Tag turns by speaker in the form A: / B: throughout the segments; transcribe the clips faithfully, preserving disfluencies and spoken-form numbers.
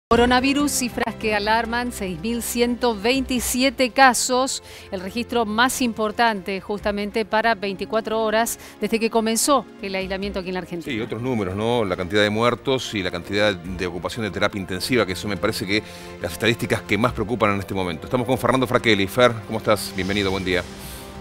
A: Coronavirus, cifras que alarman, seis mil ciento veintisiete casos, el registro más importante justamente para veinticuatro horas desde que comenzó el aislamiento aquí en la Argentina.
B: Sí, otros números, ¿no? La cantidad de muertos y la cantidad de ocupación de terapia intensiva, que eso me parece que las estadísticas que más preocupan en este momento. Estamos con Fernando Fraquelli. Fer, ¿cómo estás? Bienvenido, buen día.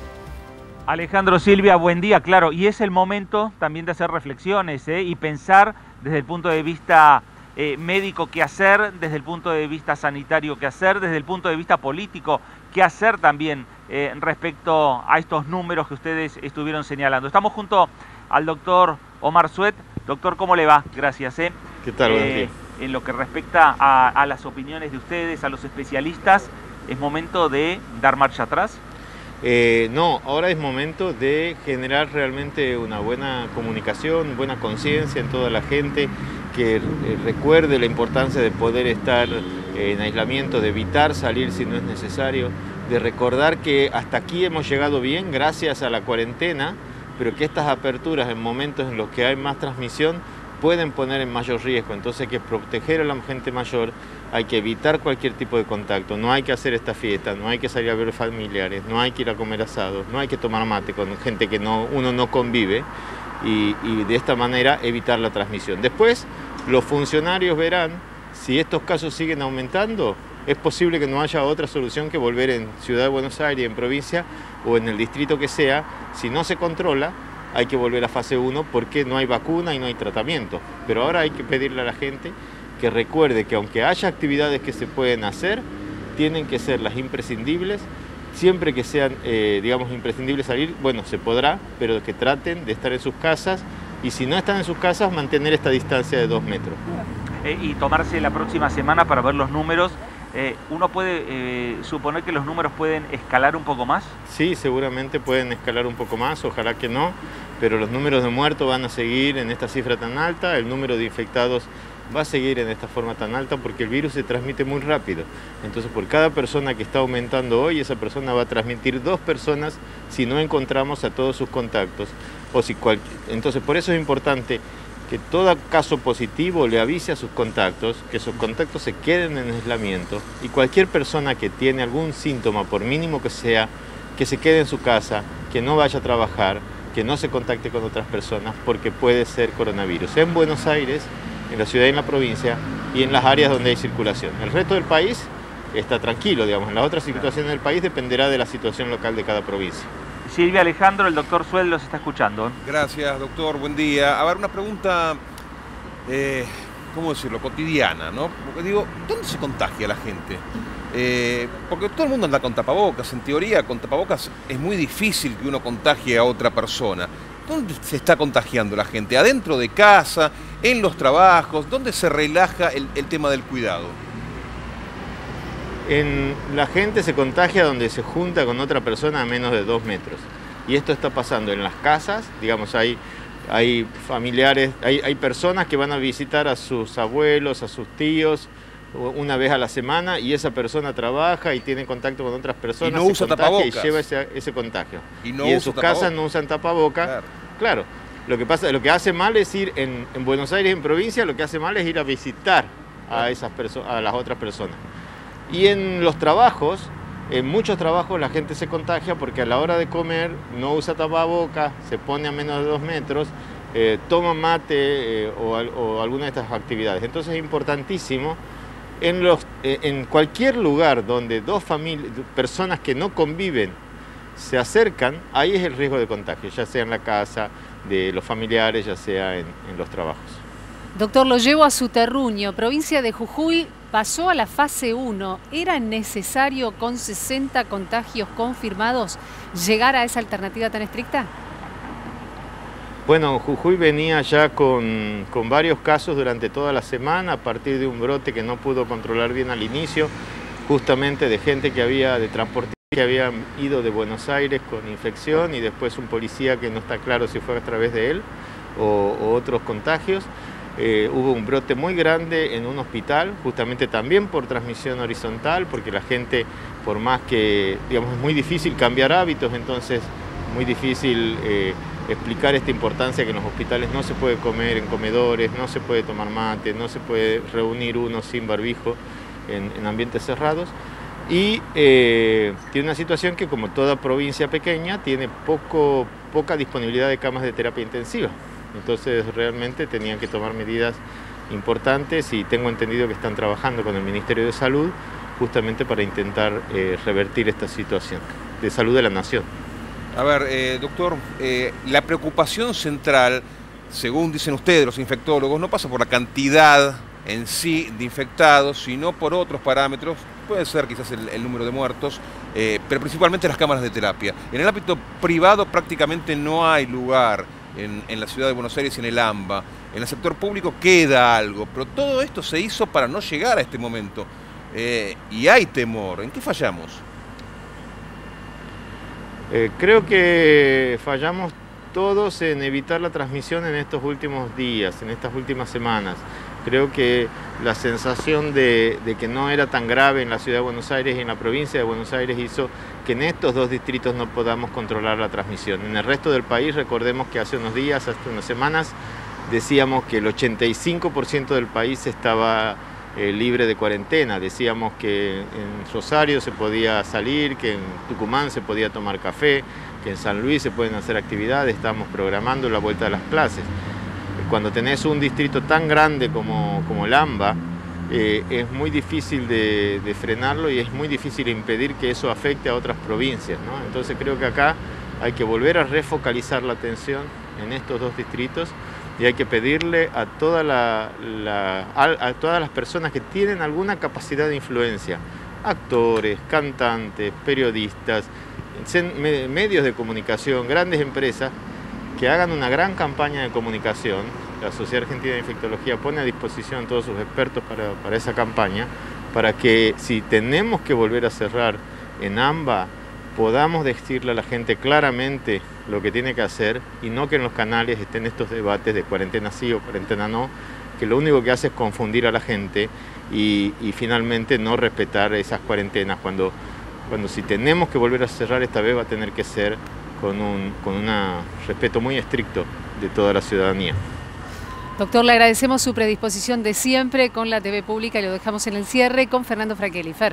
C: Alejandro, Silvia, buen día, claro, y es el momento también de hacer reflexiones ¿eh? y pensar desde el punto de vista eh, médico qué hacer, desde el punto de vista sanitario qué hacer, desde el punto de vista político qué hacer también eh, respecto a estos números que ustedes estuvieron señalando. Estamos junto al doctor Omar Suet. Doctor, ¿cómo le va? Gracias. ¿eh?
D: ¿Qué tal? Buenos
C: Eh,
D: días.
C: en lo que respecta a, a las opiniones de ustedes, a los especialistas, ¿es momento de dar marcha atrás?
D: Eh, no, ahora es momento de generar realmente una buena comunicación, buena conciencia en toda la gente, que eh, recuerde la importancia de poder estar eh, en aislamiento, de evitar salir si no es necesario, de recordar que hasta aquí hemos llegado bien gracias a la cuarentena, pero que estas aperturas en momentos en los que hay más transmisión pueden poner en mayor riesgo. Entonces hay que proteger a la gente mayor, hay que evitar cualquier tipo de contacto, no hay que hacer esta fiesta, no hay que salir a ver familiares, no hay que ir a comer asados, no hay que tomar mate con gente que no, uno no convive y, y de esta manera evitar la transmisión. Después los funcionarios verán si estos casos siguen aumentando. Es posible que no haya otra solución que volver en Ciudad de Buenos Aires, en provincia o en el distrito que sea. Si no se controla, hay que volver a fase uno porque no hay vacuna y no hay tratamiento. Pero ahora hay que pedirle a la gente que recuerde que aunque haya actividades que se pueden hacer, tienen que ser las imprescindibles. Siempre que sean, eh, digamos, imprescindibles salir, bueno, se podrá, pero que traten de estar en sus casas y si no están en sus casas, mantener esta distancia de dos metros.
C: Eh, y tomarse la próxima semana para ver los números. Eh, ¿Uno puede eh, suponer que los números pueden escalar un poco más?
D: Sí, seguramente pueden escalar un poco más, ojalá que no, pero los números de muertos van a seguir en esta cifra tan alta, el número de infectados va a seguir en esta forma tan alta porque el virus se transmite muy rápido. Entonces, por cada persona que está aumentando hoy, esa persona va a transmitir dos personas si no encontramos a todos sus contactos. O si cual... Entonces, por eso es importante que todo caso positivo le avise a sus contactos, que sus contactos se queden en aislamiento y cualquier persona que tiene algún síntoma, por mínimo que sea, que se quede en su casa, que no vaya a trabajar, que no se contacte con otras personas porque puede ser coronavirus. En Buenos Aires, en la ciudad y en la provincia y en las áreas donde hay circulación. El resto del país está tranquilo, digamos. En las otras situaciones del país dependerá de la situación local de cada provincia.
C: Silvia, Alejandro, el doctor Suet los está escuchando.
B: Gracias, doctor, buen día. A ver, una pregunta, eh, ¿cómo decirlo?, cotidiana, ¿no? Porque digo, ¿dónde se contagia la gente? Eh, porque todo el mundo anda con tapabocas. En teoría, con tapabocas es muy difícil que uno contagie a otra persona. ¿Dónde se está contagiando la gente? ¿Adentro de casa? ¿En los trabajos? ¿Dónde se relaja el, el tema del cuidado?
D: En, la gente se contagia donde se junta con otra persona a menos de dos metros. Y esto está pasando en las casas, digamos, hay, hay familiares, hay, hay personas que van a visitar a sus abuelos, a sus tíos, una vez a la semana, y esa persona trabaja y tiene contacto con otras personas,
B: y no usa tapabocas,
D: y lleva ese, ese contagio.
B: Y, no
D: y en
B: usa
D: sus
B: tapabocas.
D: casas no usan tapabocas. Claro. Claro. Lo que pasa, lo que hace mal es ir en, en Buenos Aires, en provincia, lo que hace mal es ir a visitar a esas personas, a las otras personas. Y en los trabajos, en muchos trabajos la gente se contagia porque a la hora de comer no usa tapabocas, se pone a menos de dos metros, eh, toma mate eh, o, o alguna de estas actividades. Entonces es importantísimo en, los, eh, en cualquier lugar donde dos familias, personas que no conviven se acercan, ahí es el riesgo de contagio, ya sea en la casa de los familiares, ya sea en, en los trabajos.
A: Doctor, lo llevo a su terruño, provincia de Jujuy pasó a la fase uno. ¿Era necesario con sesenta contagios confirmados llegar a esa alternativa tan estricta?
D: Bueno, Jujuy venía ya con, con varios casos durante toda la semana a partir de un brote que no pudo controlar bien al inicio, justamente de gente que había, de transportistas que habían ido de Buenos Aires con infección y después un policía que no está claro si fue a través de él o, o otros contagios. Eh, hubo un brote muy grande en un hospital, justamente también por transmisión horizontal, porque la gente, por más que, digamos, es muy difícil cambiar hábitos, entonces muy difícil eh, explicar esta importancia que en los hospitales no se puede comer en comedores, no se puede tomar mate, no se puede reunir uno sin barbijo en, en ambientes cerrados. Y eh, tiene una situación que, como toda provincia pequeña, tiene poco, poca disponibilidad de camas de terapia intensiva. Entonces realmente tenían que tomar medidas importantes y tengo entendido que están trabajando con el Ministerio de Salud justamente para intentar eh, revertir esta situación de salud de la nación.
B: A ver, eh, doctor, eh, la preocupación central, según dicen ustedes, los infectólogos, no pasa por la cantidad en sí de infectados, sino por otros parámetros. Puede ser quizás el, el número de muertos, eh, pero principalmente las cámaras de terapia. En el ámbito privado prácticamente no hay lugar en, en la ciudad de Buenos Aires y en el AMBA. En el sector público queda algo, pero todo esto se hizo para no llegar a este momento. Eh, y hay temor. ¿En qué fallamos?
D: Eh, creo que fallamos todos en evitar la transmisión en estos últimos días, en estas últimas semanas. Creo que la sensación de, de que no era tan grave en la ciudad de Buenos Aires y en la provincia de Buenos Aires hizo que en estos dos distritos no podamos controlar la transmisión. En el resto del país, recordemos que hace unos días, hace unas semanas, decíamos que el ochenta y cinco por ciento del país estaba eh, libre de cuarentena. Decíamos que en Rosario se podía salir, que en Tucumán se podía tomar café, que en San Luis se pueden hacer actividades, estamos programando la vuelta de las clases. Cuando tenés un distrito tan grande como, como el AMBA, eh, es muy difícil de, de frenarlo y es muy difícil impedir que eso afecte a otras provincias, ¿no? Entonces creo que acá hay que volver a refocalizar la atención en estos dos distritos y hay que pedirle a, toda la, la, a, a todas las personas que tienen alguna capacidad de influencia, actores, cantantes, periodistas, medios de comunicación, grandes empresas, que hagan una gran campaña de comunicación. La Sociedad Argentina de Infectología pone a disposición a todos sus expertos para, para esa campaña, para que si tenemos que volver a cerrar en AMBA, podamos decirle a la gente claramente lo que tiene que hacer y no que en los canales estén estos debates de cuarentena sí o cuarentena no, que lo único que hace es confundir a la gente y, y finalmente no respetar esas cuarentenas, cuando, cuando si tenemos que volver a cerrar esta vez va a tener que ser con un con un respeto muy estricto de toda la ciudadanía.
A: Doctor, le agradecemos su predisposición de siempre con la T V pública y lo dejamos en el cierre con Fernando Franchelli. Fer.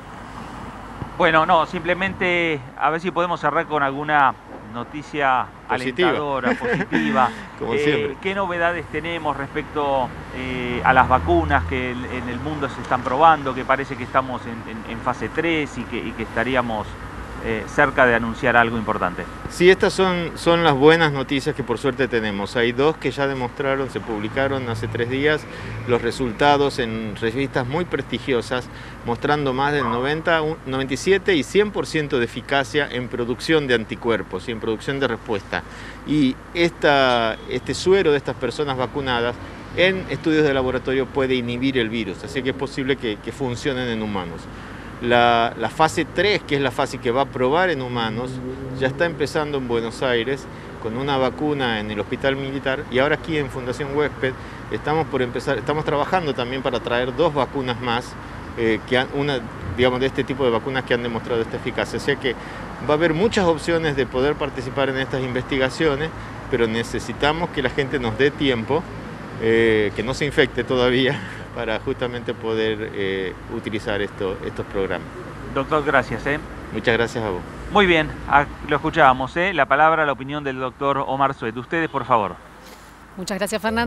C: Bueno, no, simplemente a ver si podemos cerrar con alguna noticia
D: positiva.
C: alentadora, positiva.
D: Como
C: eh,
D: siempre.
C: ¿Qué novedades tenemos respecto eh, a las vacunas que en el mundo se están probando? Que parece que estamos en, en, en fase tres y que, y que estaríamos Eh, cerca de anunciar algo importante.
D: Sí, estas son, son las buenas noticias que por suerte tenemos. Hay dos que ya demostraron, se publicaron hace tres días, los resultados en revistas muy prestigiosas, mostrando más del noventa, noventa y siete y cien por ciento de eficacia en producción de anticuerpos y en producción de respuesta. Y esta, este suero de estas personas vacunadas en estudios de laboratorio puede inhibir el virus, así que es posible que, que funcionen en humanos. La, la fase tres, que es la fase que va a probar en humanos, ya está empezando en Buenos Aires con una vacuna en el Hospital Militar y ahora aquí en Fundación Huésped estamos por empezar, estamos trabajando también para traer dos vacunas más, eh, que han, una, digamos, de este tipo de vacunas que han demostrado esta eficacia. O sea que va a haber muchas opciones de poder participar en estas investigaciones, pero necesitamos que la gente nos dé tiempo, eh, que no se infecte todavía, para justamente poder eh, utilizar esto, estos programas.
C: Doctor, gracias. ¿eh?
D: Muchas gracias a vos.
C: Muy bien, a, lo escuchábamos. ¿eh? La palabra, la opinión del doctor Omar Suet. Ustedes, por favor.
A: Muchas gracias, Fernando.